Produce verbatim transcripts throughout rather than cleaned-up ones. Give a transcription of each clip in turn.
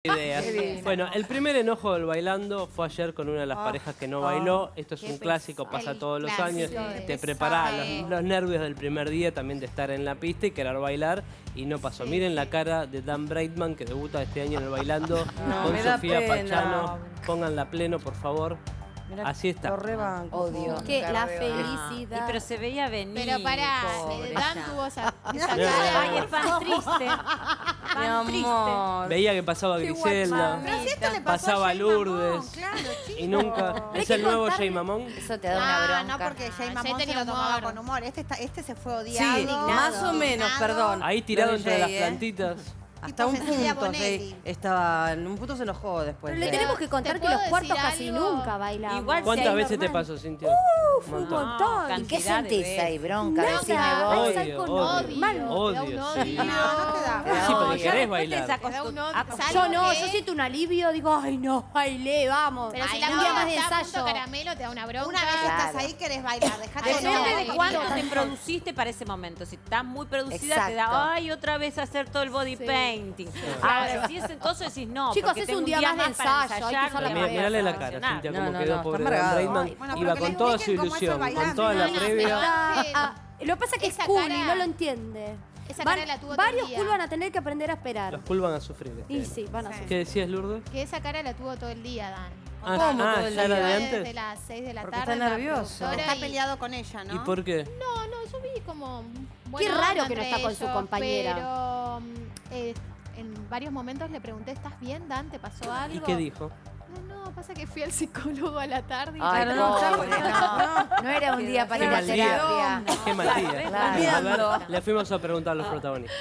Ideas. Bueno, el primer enojo del bailando fue ayer con una de las oh, parejas que no oh, bailó. Esto es un clásico, pasa todos los años. Te preparás los, los nervios del primer día también de estar en la pista y querer bailar y no pasó. Miren la cara de Dan Braidman que debuta este año en el bailando no, con Sofía Pachano. Pónganla a pleno, por favor. Mirá, así está. Odio. Es que la felicidad. Y pero se veía venir. Pero pará, Dan tuvo esa, esa cara. Ay, es tan triste. Tan triste. Veía que pasaba Griselda, pero si esto le pasó pasaba a Lourdes. Mamón, claro, y nunca. ¿Es el nuevo Jay Mamón? Eso te da una bronca. No, porque Jay Mamón se lo tomaba con humor. Este, está, este se fue odiado. Sí, más o menos, perdón. Ahí tirado entre las plantitas. Hasta un punto, sí, estaba, en un punto se enojó después. Pero le tenemos que contar que los cuartos casi algo? nunca bailamos. Igual ¿cuántas veces normal? te pasó, Cintia? Uf, un montón. No, ¿Y qué sentís ahí, bronca? Nada. Decime vos. Odio, odio, odio, odio, odio, sí. No, no te da. Sí, porque querés bailar. Yo no, yo siento un alivio, digo, ay no, bailé, vamos. Pero si ay, la un no, día más de está ensayo. caramelo te da una bronca. Una vez que estás ahí querés bailar, dejate de Depende de cuánto te produciste para ese momento. Si estás muy producida, te da, ay, otra vez hacer todo el body painting. Ahora, si es entonces decís no. Chicos, es un día más de ensayo, hay que usar la Mirale la cara, Cintia, como quedó pobre Dan Braidman. Iba con toda su ilusión, con toda la previa. Lo que pasa es que es cool y no lo entiende. Esa cara la tuvo Varios todo el cool día. van a tener que aprender a esperar. Los cool van a sufrir. Y sí, van a sufrir. ¿Qué decías, Lourdes? Que esa cara la tuvo todo el día, Dan. Ah, ¿Cómo ah, todo el ¿ya era día? de antes? Desde las seis de la Porque tarde. está nervioso. Está peleado con ella, ¿no? ¿Y por qué? No, no, yo vi como... Qué raro que no entre está con su ellos, compañera. Pero eh, en varios momentos le pregunté, ¿estás bien, Dan? ¿Te pasó algo? ¿Y qué dijo? No, no, pasa que fui al psicólogo a la tarde. Y Ay, no, no, pobre, no, no era un día para ir a terapia. Qué mal día. Claro. A ver, le fuimos a preguntar a los protagonistas.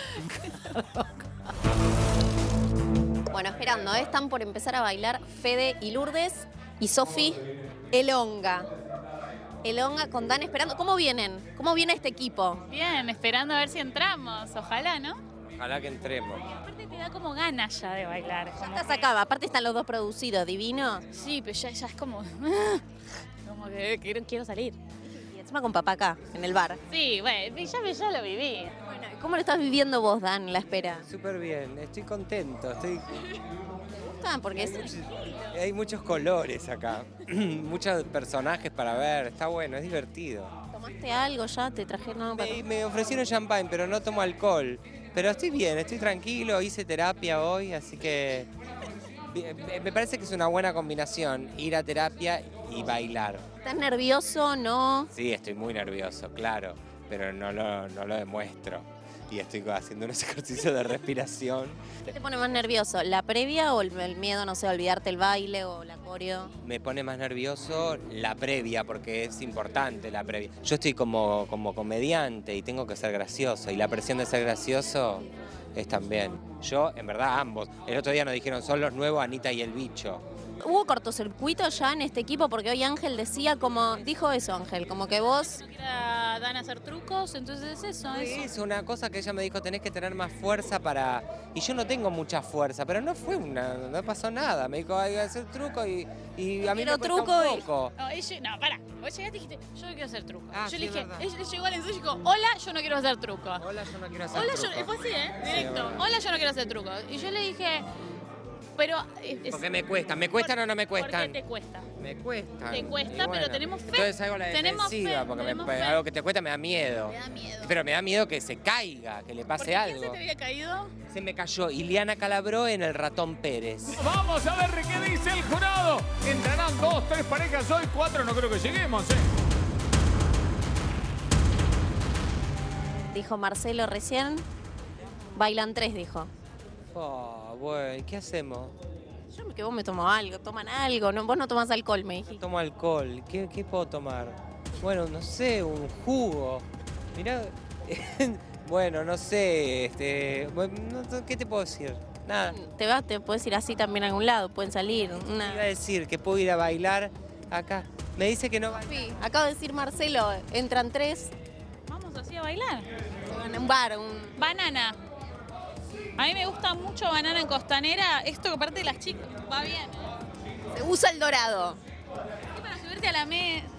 Bueno, esperando, ¿eh? Están por empezar a bailar Fede y Lourdes y Sofi Elonga. Elonga con Dan esperando. ¿Cómo vienen? ¿Cómo viene este equipo? Bien, esperando a ver si entramos. Ojalá, ¿no? Ojalá que entremos. Y aparte te da como ganas ya de bailar. Ya Como estás que... acá, aparte están los dos producidos, divinos. Sí, pero ya, ya es como... como que quiero, quiero salir. Y encima con papá acá, en el bar. Sí, bueno, ya, ya lo viví. Bueno, ¿cómo lo estás viviendo vos, Dan, la espera? Súper bien, estoy contento. Estoy... ¿Te gusta? Porque hay, es... muchos, hay muchos colores acá, muchos personajes para ver, está bueno, es divertido. ¿Tomaste algo ya? ¿Te trajeron algo para Me, me ofrecieron champagne, pero no tomo alcohol. Pero estoy bien, estoy tranquilo, hice terapia hoy, así que me parece que es una buena combinación, ir a terapia y bailar. ¿Estás nervioso? ¿No? Sí, estoy muy nervioso, claro, pero no lo, no lo demuestro. Y estoy haciendo unos ejercicios de respiración. ¿Qué te pone más nervioso? ¿La previa o el, el miedo, no sé, a olvidarte el baile o la coreo? Me pone más nervioso la previa, porque es importante la previa. Yo estoy como, como comediante y tengo que ser gracioso, y la presión de ser gracioso es también. Yo, en verdad, ambos. El otro día nos dijeron, son los nuevos Anita y el Bicho. ¿Hubo cortocircuito ya en este equipo? Porque hoy Ángel decía como... Dijo eso, Ángel, como que vos... Mira, Dan a hacer trucos, entonces es eso, Sí, eso. es una cosa que ella me dijo, tenés que tener más fuerza para... Y yo no tengo mucha fuerza, pero no fue una... No pasó nada. Me dijo, hay que hacer truco y, y a mí Quiero me cuesta truco un y- poco. No, ella, no, pará. Vos llegaste y dijiste, yo no quiero hacer trucos. Ah, yo sí, le es dije, verdad. ella llegó al ensayo y dijo, hola, yo no quiero hacer trucos. Hola, yo no quiero hacer Hola, truco. yo... Fue así, ¿eh? Sí, Directo. es verdad. Hola, yo no quiero hacer trucos. Y yo le dije, pero... es- Porque me cuesta. ¿Me cuestan o no me ¿Por cuestan? qué te cuesta? Me cuestan. Te cuesta, Y pero bueno, tenemos fe. Entonces hago la Tenemos defensiva, fe, porque tenemos me, fe. algo que te cuesta me da miedo. Me da miedo. Pero me da miedo que se caiga, que le ¿Por pase qué? algo. ¿Quién se te había caído? Se me cayó Iliana Calabró en el Ratón Pérez. Vamos a ver qué dice el jurado. Entrarán dos, tres parejas hoy, cuatro no creo que lleguemos, ¿eh? Dijo Marcelo recién. Bailan tres, dijo. Oh, bueno, ¿qué hacemos? Yo que vos me tomo algo, toman algo. No, vos no tomás alcohol, me No dijiste. tomo alcohol. ¿Qué, qué puedo tomar? Bueno, no sé, un jugo. Mirá, bueno, no sé, este, bueno, no- ¿qué te puedo decir? Nada. Te vas, te puedes ir así también a algún lado, pueden salir. Iba a Una... decir que puedo ir a bailar acá. Me dice que no va. Sí, acabo de decir Marcelo, entran tres. Vamos así a bailar. En un bar, un... Banana. A mí me gusta mucho banana en costanera. Esto que aparte de las chicas va bien. ¿eh? Se usa el dorado. Y para subirte a la mesa.